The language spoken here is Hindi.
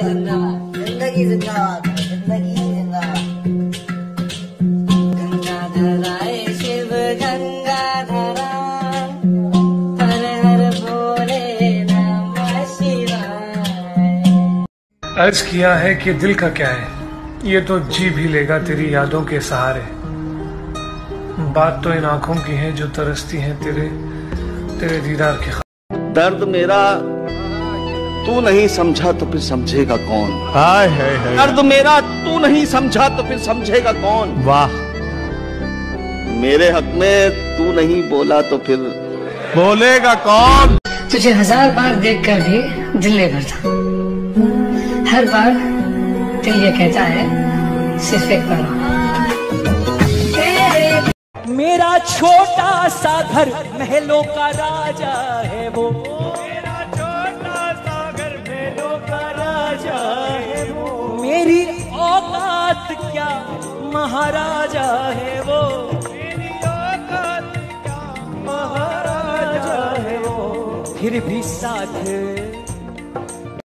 जिंदाबाद, जिंदगी जिंदाबाद, जिंदगी जिंदाबाद। गंगाधर आए शिव गंगाधरा, हर हर बोले नमः शिवाय। अर्ज किया है कि दिल का क्या है, ये तो जी भी लेगा तेरी यादों के सहारे। बात तो इन आंखों की है जो तरसती हैं तेरे दीदार के। दर्द मेरा तू नहीं समझा तो फिर समझेगा कौन। हाय हाय हाय। दर्द मेरा तू नहीं समझा तो फिर समझेगा कौन। वाह। मेरे हक में तू नहीं बोला तो फिर बोलेगा कौन। तुझे 1000 बार देखकर भी दिल नहीं भरता। हर बार दिल ये कहता है सिर्फ एक बार। मेरा छोटा सा घर महलों का राजा है वो, मेरा छोटा सा घर महलों का राजा है वो। मेरी औकात क्या महाराजा है वो, मेरी औकात क्या महाराजा है वो। फिर भी साथ